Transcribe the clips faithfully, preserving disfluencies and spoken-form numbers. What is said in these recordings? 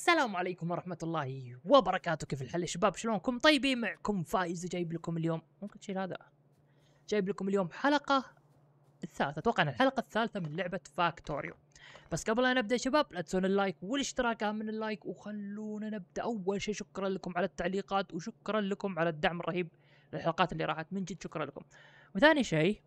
السلام عليكم ورحمة الله وبركاته. كيف الحال يا شباب؟ شلونكم؟ طيبين؟ معكم فايز جايب لكم اليوم، ممكن تشيل هذا، جايب لكم اليوم حلقة الثالثة، اتوقع ان الحلقة الثالثة من لعبة فاكتوريو. بس قبل ان نبدا يا شباب لا تنسون اللايك والاشتراك، اهم من اللايك، وخلونا نبدا. اول شيء شكرا لكم على التعليقات وشكرا لكم على الدعم الرهيب للحلقات اللي راحت، من جد شكرا لكم. وثاني شيء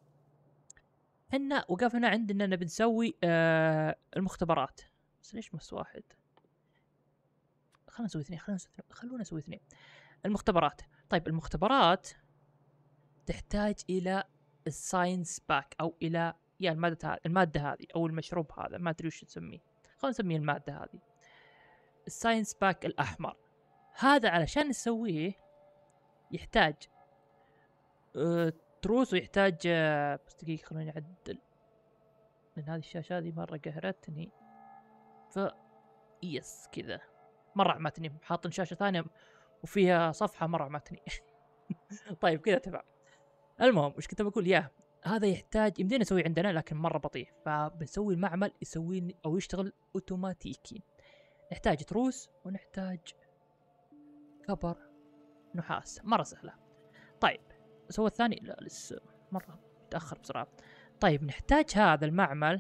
ان وقفنا عند اننا بنسوي آه المختبرات، بس ليش بس واحد؟ خلينا نسوي اثنين، خلينا نسوي اثنين، خلونا نسوي اثنين. المختبرات. طيب المختبرات تحتاج الى الساينس باك او الى يا الماده هذه الماده هذه او المشروب هذا، ما ادري وش نسميه، خلينا نسميه الماده هذه الساينس باك الاحمر. هذا علشان نسويه يحتاج أه تروس، ويحتاج أه بس دقيقه خلوني اعدل لان هذه الشاشه هذه مره قهرتني. ف يس كذا مره عمتني، حاطن شاشه ثانيه وفيها صفحه مره عمتني. طيب كذا تمام. المهم وش كنت بقول؟ ياه هذا يحتاج يمدينا نسوي عندنا لكن مره بطيء، فبنسوي المعمل يسوي او يشتغل اوتوماتيكي. نحتاج تروس ونحتاج كبر نحاس، مره سهله. طيب سوى الثاني؟ لا لسه مره متاخر بسرعه. طيب نحتاج هذا المعمل.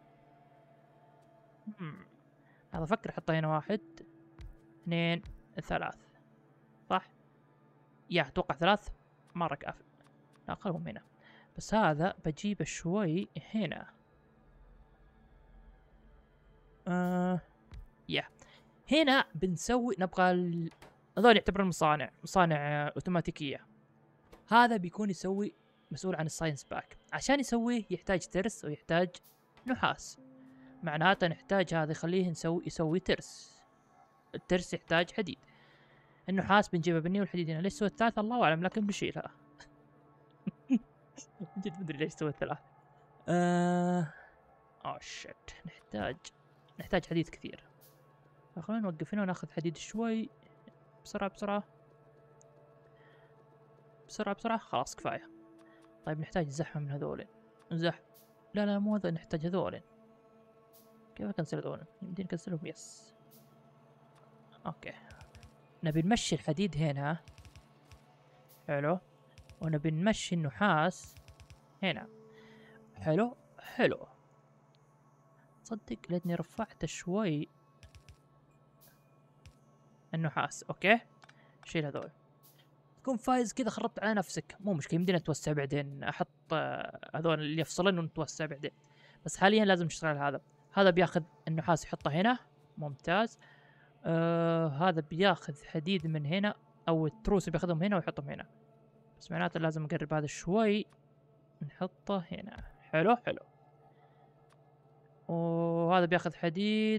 مم. هذا افكر احطه هنا، واحد اثنين ثلاث، صح؟ يا اتوقع ثلاث مره كافي. لا خلهم هنا، بس هذا بجيبه شوي هنا. آه يا هنا بنسوي نبغى ال... هذول يعتبرون مصانع مصانع اوتوماتيكيه. هذا بيكون يسوي مسؤول عن الساينس باك. عشان يسويه يحتاج ترس ويحتاج نحاس، معناته نحتاج هذا يخليه نسوي يسوي ترس. الترس يحتاج حديد، النحاس بنجيبه بني، والحديد هنا. ليش سوى الثالث الله اعلم، لكن بنشيلها. جد مدري ليش سوى الثلاث. آه... اوه شت، نحتاج نحتاج حديد كثير. خلينا نوقف هنا وناخذ حديد شوي بسرعة بسرعة بسرعة بسرعة. خلاص كفاية. طيب نحتاج زحمة من هذول. زح لا لا مو هذا، نحتاج هذول. كيف اكنسل هذول؟ يمديني اكنسلهم؟ يس اوكي. نبي نمشي الحديد هنا، حلو، ونبي نمشي النحاس هنا، حلو حلو. تصدق ليتني رفعت شوي النحاس. اوكي شيل هذول. تكون فايز كذا خربت على نفسك، مو مشكله، يمدينا نتوسع بعدين، احط هذول اللي يفصلن ونتوسع بعدين، بس حاليا لازم نشتغل هذا. هذا بياخذ النحاس يحطه هنا، ممتاز. آه هذا بياخذ حديد من هنا، او التروس بياخذهم هنا ويحطهم هنا، بس معناته لازم نقرب هذا شوي نحطه هنا. حلو حلو. وهذا بياخذ حديد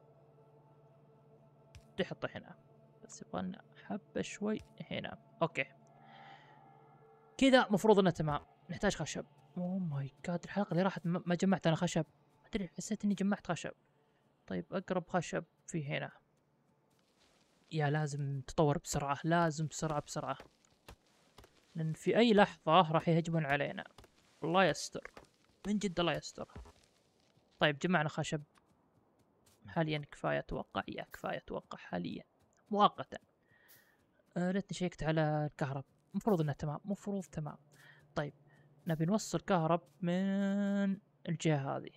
يحطه هنا، بس يبغى حبه شوي هنا. اوكي كذا مفروض انه تمام. نحتاج خشب. اوه ماي جاد، الحلقه اللي راحت ما جمعت انا خشب، ما ادري حسيت اني جمعت خشب. طيب اقرب خشب في هنا. يا لازم تطور بسرعه، لازم بسرعه بسرعه، لان في اي لحظه راح يهجمون علينا. الله يستر، من جد الله يستر. طيب جمعنا خشب حاليا، كفايه اتوقع. يا كفايه اتوقع حاليا مؤقتا. آه ليتني شيكت على الكهرب، مفروض انه تمام، مفروض تمام. طيب نبي نوصل كهرب من الجهه هذه.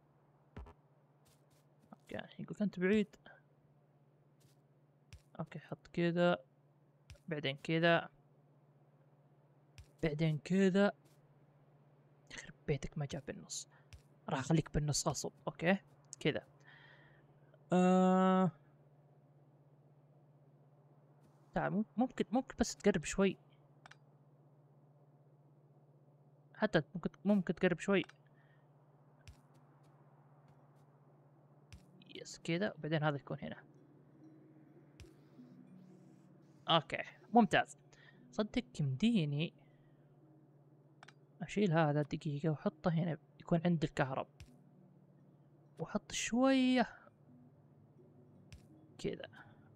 اوكي يقول انت بعيد. اوكي حط كذا، بعدين كذا، بعدين كذا. يخرب بيتك ما جاب بالنص، راح اخليك بالنص غصب. اوكي كذا. آه... تعال ممكن ممكن بس تقرب شوي، حتى ممكن ممكن تقرب شوي. يس كذا، وبعدين هذا يكون هنا. اوكي ممتاز. صدق يمديني اشيل هذا دقيقة واحطه هنا، يكون عند الكهرب، واحط شوية كذا.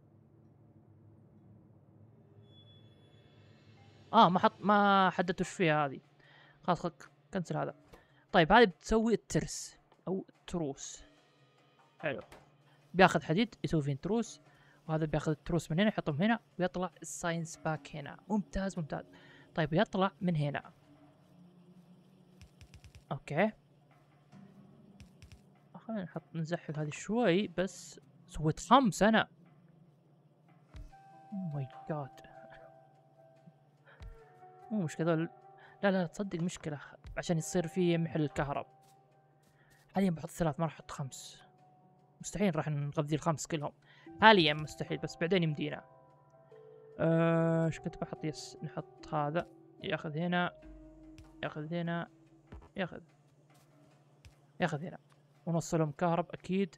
اه ما حط ما حددت وش فيها هذه. خلاص خلاص كنسل هذا. طيب هذه بتسوي الترس او التروس. حلو. بياخذ حديد يسوي فيه تروس، وهذا بياخذ التروس من هنا يحطهم هنا، ويطلع الساينس باك هنا. ممتاز ممتاز. طيب يطلع من هنا. اوكي خلينا نحط نزحل هذه شوي بس. سويت خمس انا. اوه ماي جاد. مو مشكلة ذول. لا لا تصدق مشكلة عشان يصير فيه محل الكهرب. حاليا بحط ثلاث ما راح احط خمس. مستحيل راح نغذي الخمس كلهم. حاليا مستحيل بس بعدين يمدينا. ايش أه كنت بحط؟ يس نحط هذا ياخذ هنا ياخذ هنا ياخذ ياخذ هنا، ونوصلهم كهرب اكيد.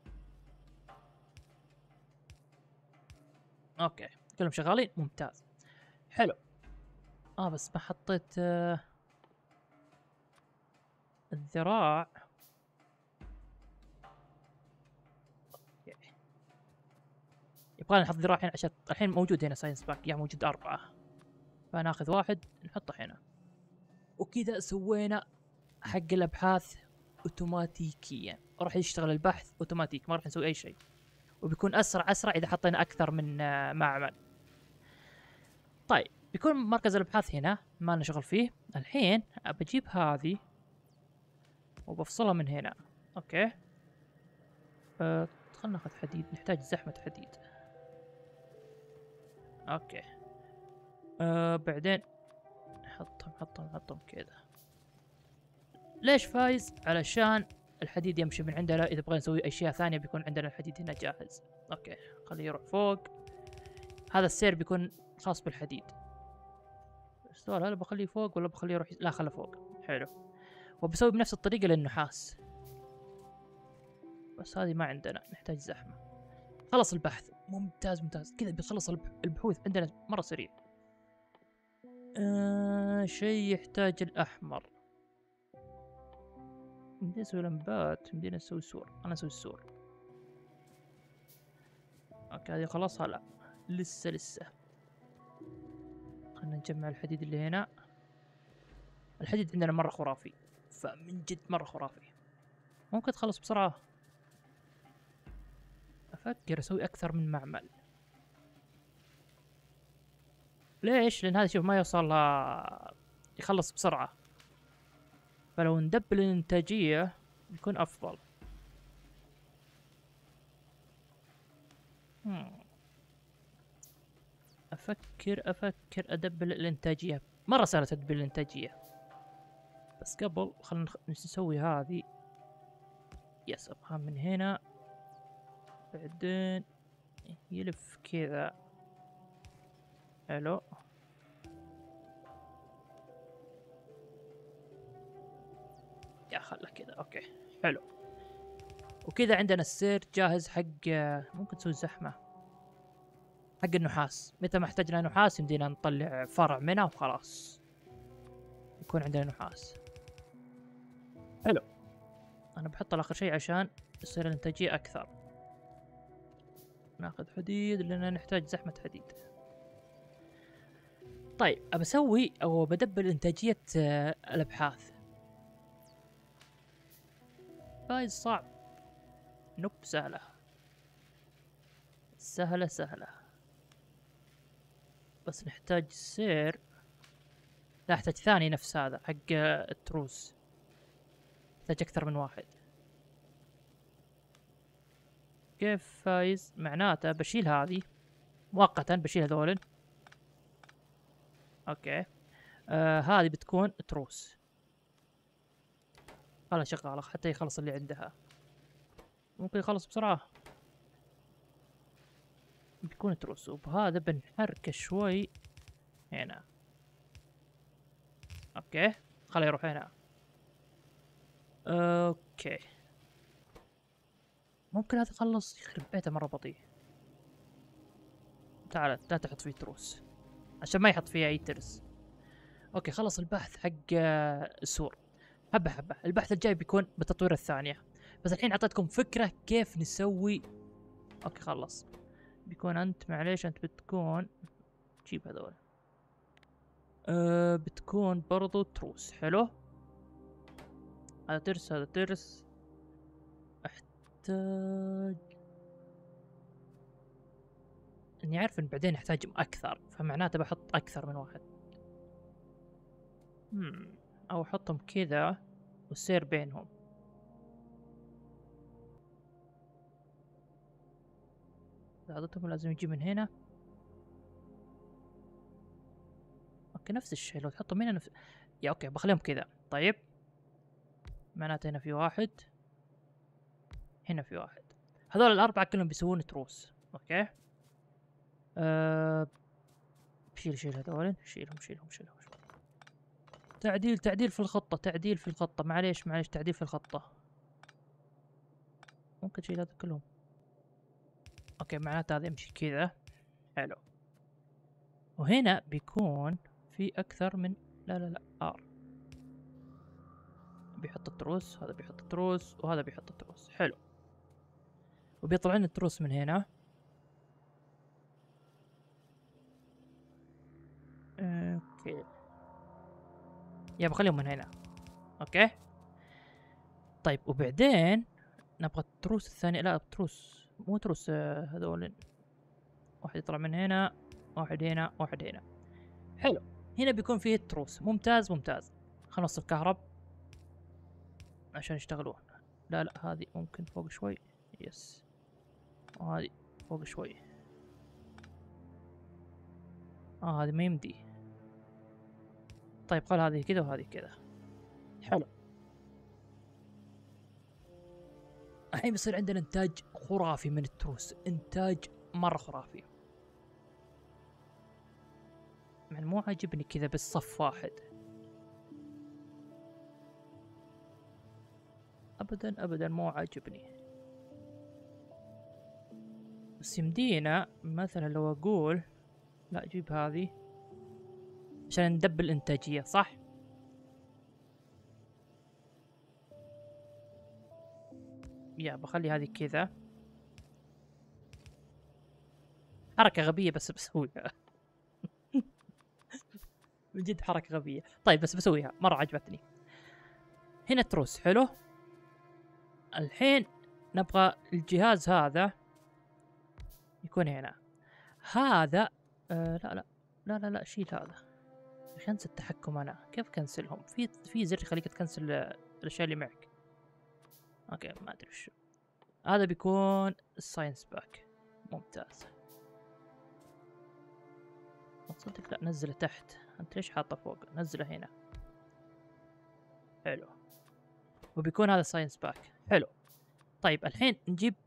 اوكي كلهم شغالين ممتاز. حلو. اه بس ما حطيت آه الذراع. يبغى نحط ذراع هنا عشان الحين موجود هنا ساينس باك، يعني موجود أربعة، فناخذ واحد نحطه هنا. وكذا سوينا حق الأبحاث أوتوماتيكيا، راح يشتغل البحث أوتوماتيك، ما راح نسوي أي شيء، وبيكون أسرع أسرع إذا حطينا أكثر من معمل. طيب بيكون مركز الأبحاث هنا ما لنا شغل فيه. الحين بجيب هذه وبفصلها من هنا. أوكي أه خلنا ناخذ حديد، نحتاج زحمة حديد. اوكي أه بعدين نحطهم نحطهم نحطهم كذا. ليش فايز؟ علشان الحديد يمشي من عندنا، اذا بغينا نسوي اشياء ثانيه بيكون عندنا الحديد هنا جاهز. اوكي خليه يروح فوق. هذا السير بيكون خاص بالحديد. السؤال هل بخليه فوق ولا بخليه يروح؟ لا خله فوق. حلو. وبسوي بنفس الطريقه للنحاس، بس هذه ما عندنا، نحتاج زحمه. خلص البحث. ممتاز ممتاز. كذا بيخلص البحوث عندنا مره سريع. آه شيء يحتاج الأحمر. بدي أسوي لمبات، بدينا نسوي سور. أنا أسوي السور. أوكي هذه خلاص. لا لسه لسه. خلنا نجمع الحديد اللي هنا. الحديد عندنا مرة خرافي، فمن جد مرة خرافي. ممكن تخلص بسرعة. أفكر أسوي أكثر من معمل. ليش؟ لأن هذا شوف ما يوصل يخلص بسرعة، فلو ندبل الإنتاجية يكون أفضل. هم. أفكر أفكر أدبل الإنتاجية. مرة سهلة تدبل الإنتاجية، بس قبل خلنا نسوي هذه. يس أبغى من هنا، بعدين يلف كذا. حلو. يا خله كذا. أوكي حلو. وكذا عندنا السير جاهز حق. ممكن نسوي زحمة حق النحاس. متى ما احتاجنا نحاس يمدينا نطلع فرع منه وخلاص يكون عندنا نحاس. حلو. انا بحط اخر شيء عشان يصير الانتاجية اكثر. ناخذ حديد لان نحتاج زحمة حديد. طيب ابى اسوي او بدبل انتاجية الابحاث. فايز صعب. نوب سهلة سهلة سهلة، بس نحتاج سير. لا احتاج ثاني نفس هذا حق التروس، نحتاج اكثر من واحد. كيف فايز؟ معناته بشيل هذه مؤقتا، بشيل هذول. اوكي آه هذه بتكون تروس. خلها شغالة حتى يخلص اللي عندها. ممكن يخلص بسرعة. بيكون تروس. وبهذا بنحركه شوي هنا. اوكي خليه يروح هنا. اوكي ممكن هذا يخلص. يخرب بيته مرة بطيء. تعال لا تحط فيه تروس عشان ما يحط فيه اي ترس. اوكي خلص البحث حق السور. حبة حبة. البحث الجاي بيكون بالتطوير الثانية، بس الحين اعطيتكم فكرة كيف نسوي. اوكي خلص. بيكون انت معليش انت بتكون جيب هذول. أه بتكون برضو تروس. حلو. هذا ترس هذا ترس. احتاج اني عارف ان بعدين احتاج اكثر، فمعناته بحط اكثر من واحد. مم. او احطهم كذا والسير بينهم. عادتهم لازم يجي من هنا. اوكي نفس الشيء لو تحطهم هنا نفس. يا اوكي بخليهم كذا. طيب معناته هنا في واحد، هنا في واحد، هذول الاربعه كلهم بيسوون تروس. اوكي أه... شيل شيل هذول، شيلهم شيلهم شيلهم. تعديل تعديل في الخطة، تعديل في الخطة، معليش معليش تعديل في الخطة. ممكن تشيل هذا كلهم. اوكي معناته هذا يمشي كذا. حلو. وهنا بيكون في اكثر من، لا لا لا ار. بيحط التروس، هذا بيحط التروس، وهذا بيحط التروس. حلو. وبيطلع لنا التروس من هنا. اوكي يا بخليهم من هنا. اوكي طيب وبعدين نبغى التروس الثانية. لا تروس مو تروس، هذول واحد يطلع من هنا، واحد هنا، واحد هنا. حلو. هنا بيكون فيه التروس. ممتاز ممتاز. خلنا نوصل كهرب عشان يشتغلون. لا لا هذه ممكن فوق شوي. يس. وهذه فوق شوي. اه هذه ما يمدي. طيب خل هذه كذا وهذه كذا. حلو. الحين بيصير عندنا انتاج خرافي من التروس، انتاج مرة خرافي. يعني مو عاجبني كذا بس صف واحد. ابدا ابدا مو عاجبني. بس يمدينا مثلا لو اقول لا اجيب هذه عشان ندبل الانتاجية، صح؟ يا بخلي هذه كذا. حركة غبية بس بسويها. من جد حركة غبية. طيب بس بسويها، مرة عجبتني. هنا تروس. حلو. الحين نبغى الجهاز هذا يكون هنا. هذا آه لا لا لا لا لا شيل هذا. كنسل التحكم. انا كيف كنسلهم؟ في في زر يخليك تكنسل الاشياء اللي معك. اوكي ما ادري شو هذا. بيكون الساينس باك. ممتاز. تصدق لا نزله تحت. انت ليش حاطه فوق؟ نزله هنا. حلو. وبيكون هذا ساينس باك. حلو. طيب الحين نجيب،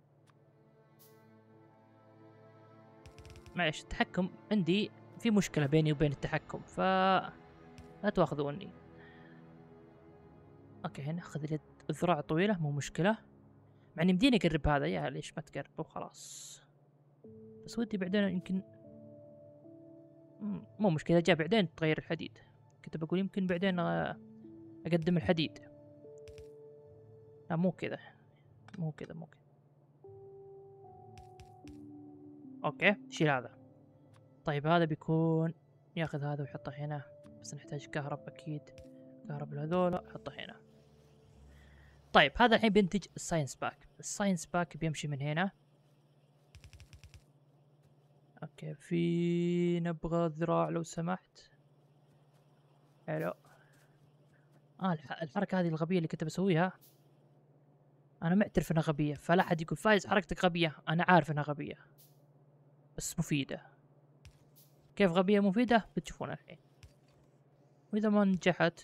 معلش التحكم عندي في مشكلة بيني وبين التحكم، ف لا تواخذوني. اوكي هنا خذ اليد، الذراع طويلة مو مشكلة. مع اني يمديني اقرب هذا، يا ليش ما تقرب وخلاص. بس ودي بعدين يمكن مو مشكلة، جاء بعدين تغير الحديد. كنت بقول يمكن بعدين اقدم الحديد. لا مو كذا مو كذا مو كذا. اوكي شيل هذا. طيب هذا بيكون ياخذ هذا ويحطه هنا، بس نحتاج كهرب اكيد. كهرب لهذولا حطه هنا. طيب هذا الحين بينتج الساينس باك. الساينس باك بيمشي من هنا. اوكي في نبغى ذراع لو سمحت. حلو. اه الح... الحركة هذه الغبية اللي كنت بسويها انا معترف انها غبية، فلا حد يقول فايز حركتك غبية. انا عارف انها غبية بس مفيدة. كيف غبية مفيدة بتشوفون الحين. واذا ما نجحت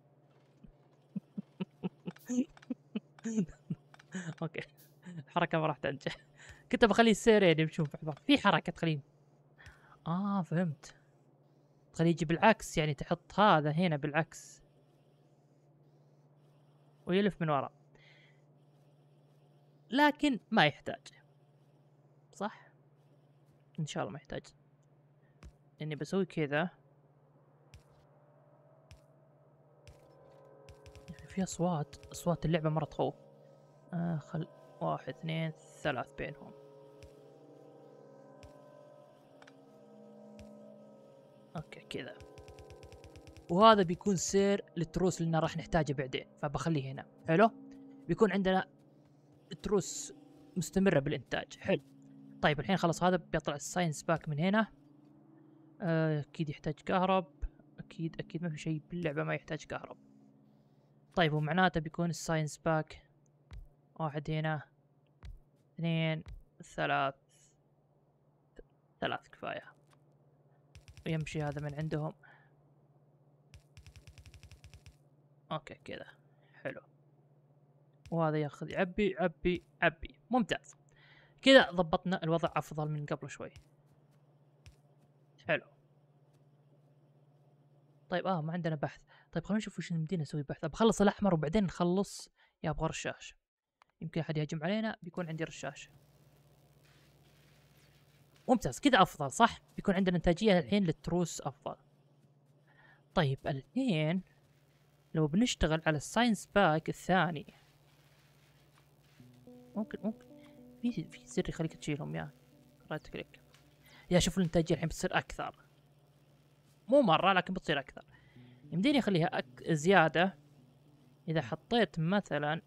اوكي الحركة ما راح تنجح. كنت بخلي السيرين يمشون في بعض. في حركة تخليهم، اه فهمت، تخليه يجي بالعكس، يعني تحط هذا هنا بالعكس ويلف من وراء. لكن ما يحتاج، صح؟ ان شاء الله ما يحتاج، اني بسوي كذا. في اصوات، اصوات اللعبة مرة تخوف. آه خل واحد اثنين ثلاث بينهم. اوكي كذا. وهذا بيكون سير للتروس اللي راح نحتاجه بعدين، فبخليه هنا. حلو. بيكون عندنا تروس مستمرة بالانتاج. حلو. طيب الحين خلاص هذا بيطلع الساينس باك من هنا. آه، اكيد يحتاج كهرب، اكيد اكيد ما في شيء باللعبة ما يحتاج كهرب. طيب ومعناته بيكون الساينس باك واحد هنا، اثنين، ثلاث، ثلاث كفاية، ويمشي هذا من عندهم. اوكي كذا حلو، وهذا ياخذ يعبي عبي عبي. ممتاز، كذا ضبطنا الوضع افضل من قبل شوي. حلو. طيب اه ما عندنا بحث. طيب خلينا نشوف وش نمدينا نسوي بحث. بخلص الاحمر وبعدين نخلص. يا ابغى رشاش، يمكن احد يهجم علينا بيكون عندي رشاش. ممتاز كذا افضل صح؟ بيكون عندنا انتاجيه الحين للتروس افضل. طيب الحين لو بنشتغل على الساينس باك الثاني، ممكن ممكن في في زر يخليك تشيلهم. يا رايت كليك. يا شوف الانتاجيه الحين بتصير اكثر، مو مره لكن بتصير اكثر. يمديني اخليها أك... زياده. اذا حطيت مثلا،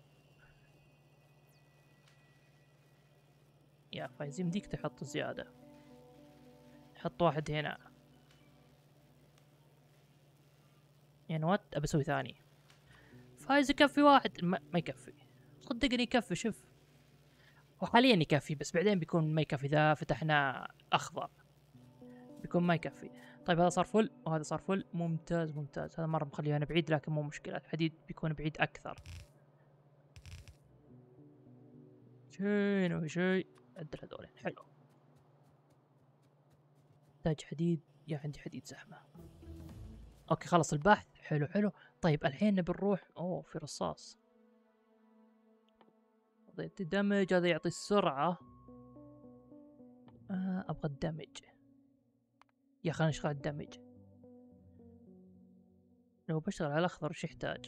يا فايز يمديك تحط زياده. حط واحد هنا. يعني وات ابى اسوي ثاني. فايز يكفي واحد؟ ما, ما يكفي، صدقني يكفي. شوف وحاليا يكفي، بس بعدين بيكون ما يكفي. اذا فتحنا اخضر بيكون ما يكفي. طيب هذا صار فل وهذا صار فل. ممتاز ممتاز. هذا مرة مخليه انا بعيد لكن مو مشكلة، الحديد بيكون بعيد اكثر. شيء وشيء. عدل هذول حلو. احتاج حديد. يا عندي حديد زحمة. اوكي خلص البحث. حلو حلو. طيب الحين نبي نروح. اوه في رصاص. يعطي دمج، هذا يعطي السرعة. آه ابغى الدمج. يا خلينا نشغل الدمج. لو بشتغل على الاخضر وش يحتاج؟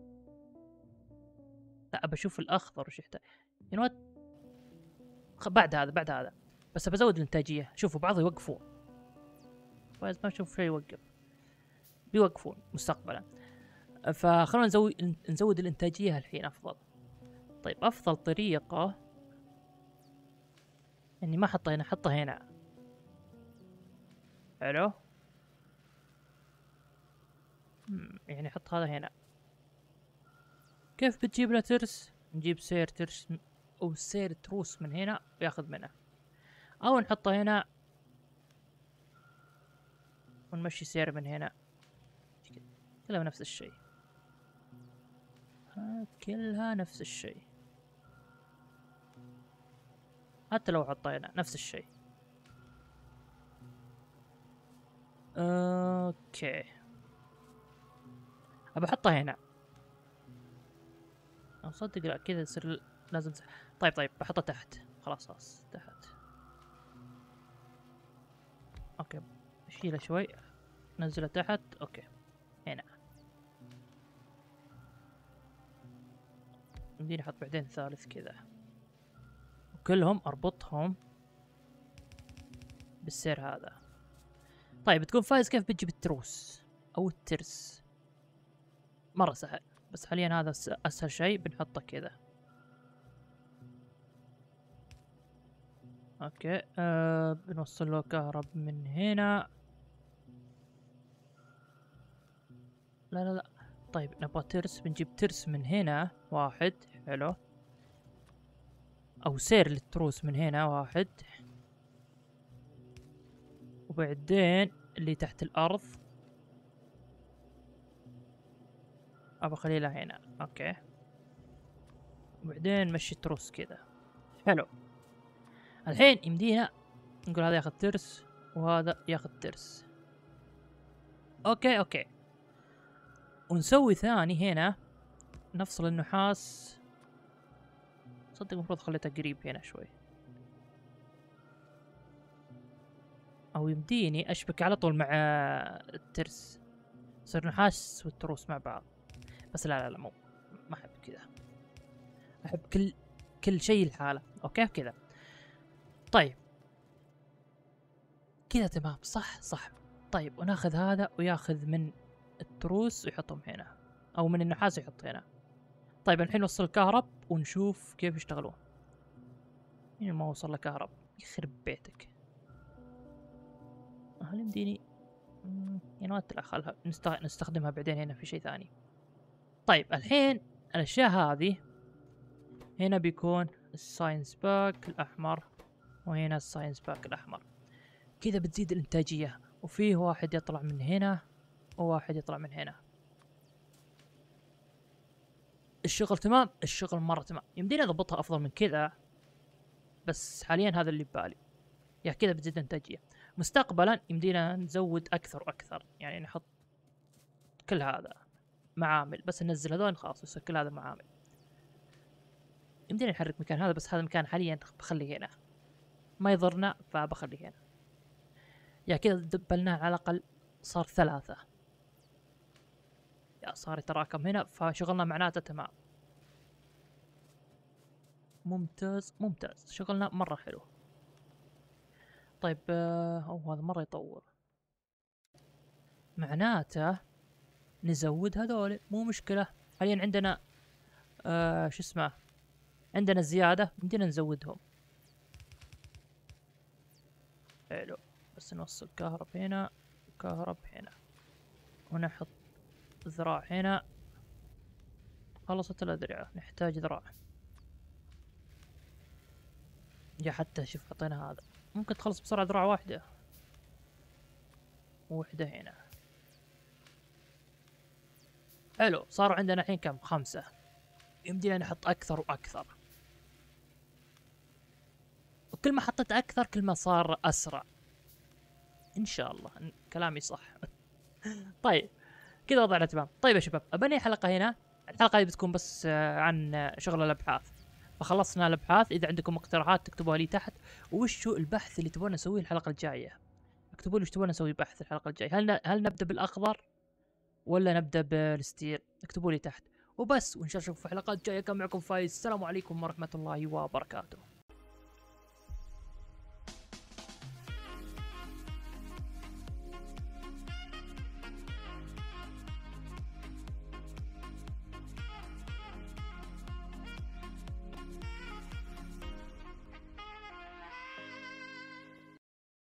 لا بشوف الاخضر وش يحتاج. يعني وات بعد هذا بعد هذا بس بزود الانتاجيه. شوفوا بعض يوقفون، فايز ما اشوف شيء يوقف، بيوقفون مستقبلا. فخلونا نزود نزود الانتاجيه الحين افضل. طيب افضل طريقه اني ما احطه هنا، احطه هنا. حلو. يعني احط هذا هنا. كيف بتجيب له ترس؟ نجيب سير ترس او سير تروس من هنا وياخذ منه، او نحطه هنا ونمشي سير من هنا. كلها نفس الشيء، كلها نفس الشيء. حتى لو حطينا نفس الشيء. اوكي ابى احطه هنا. اصدق لا كذا يصير لازم. طيب طيب بحطه تحت. خلاص خلاص تحت. اوكي اشيله شوي، نزله تحت. اوكي هنا. يمديني احط بعدين ثالث كذا، وكلهم اربطهم بالسير هذا. طيب تكون فايز كيف بتجيب التروس او الترس؟ مرة سهل، بس حاليا هذا اسهل شيء بنحطه كذا. اوكي أه بنوصل له كهرب من هنا. لا لا لا. طيب نبغى ترس، بنجيب ترس من هنا واحد. حلو. او سير للتروس من هنا واحد، وبعدين اللي تحت الارض ابغى اخليه هنا. اوكي وبعدين مشي التروس كذا. حلو. الحين يمدينا نقول هذا ياخذ ترس وهذا ياخذ ترس. اوكي اوكي. ونسوي ثاني هنا، نفصل النحاس. صدق المفروض خليته قريب هنا شوي، او يمديني اشبك على طول مع الترس، يصير نحاس والتروس مع بعض. بس لا لا لا مو ما احب كذا، احب كل كل شيء لحاله. اوكي كذا. طيب كذا تمام صح صح. طيب وناخذ هذا وياخذ من التروس ويحطهم هنا، او من النحاس يحط هنا. طيب الحين وصل الكهرب ونشوف كيف يشتغلون. يعني ما وصل له كهرب، يخرب بيتك. هل يمديني يعني ما لا خلها نستخدمها بعدين هنا في شيء ثاني. طيب الحين الاشياء هذه هنا بيكون الساينس باك الاحمر، وهنا الساينس باك الاحمر. كذا بتزيد الانتاجية، وفيه واحد يطلع من هنا وواحد يطلع من هنا. الشغل تمام، الشغل مرة تمام. يمديني اضبطها افضل من كذا، بس حاليا هذا اللي ببالي. يا كذا بتزيد الانتاجية. مستقبلا يمدينا نزود اكثر واكثر، يعني نحط كل هذا معامل، بس ننزل هذول خلاص يصير كل هذا معامل. يمدينا نحرك مكان هذا، بس هذا المكان حاليا بخليه هنا، ما يضرنا فبخليه هنا. يا كذا دبلناه على الاقل صار ثلاثة، يا صار يتراكم هنا، فشغلنا معناته تمام. ممتاز ممتاز، شغلنا مرة حلو. طيب أو هذا مرة يطول، معناته نزود هذول مو مشكلة. حاليا عندنا آه شو اسمه، عندنا زيادة بدنا نزودهم. حلو، بس نوصل كهرب هنا وكهرب هنا، ونحط ذراع هنا. خلصت الأذرعة، نحتاج ذراع. يا حتى شوف حطينا هذا، ممكن تخلص بسرعة ذراع واحدة وواحدة هنا. حلو، صاروا عندنا الحين كم؟ خمسة. يمدينا نحط أكثر وأكثر، وكل ما حطيت أكثر كل ما صار أسرع إن شاء الله كلامي صح. طيب كذا وضعنا تمام. طيب يا شباب، أبني حلقة هنا. الحلقة هذه بتكون بس عن شغل الأبحاث، فخلصنا الأبحاث. إذا عندكم اقتراحات تكتبوها لي تحت، وشو البحث اللي تبون نسويه الحلقة الجاية. اكتبوا لي وش تبون نسوي بحث الحلقة الجاية. هل هل نبدأ بالأخضر ولا نبدأ بالستيل؟ اكتبوا لي تحت وبس، وإن شاء الله نشوفكم في حلقات جاية. كان معكم فايز، السلام عليكم ورحمة الله وبركاته.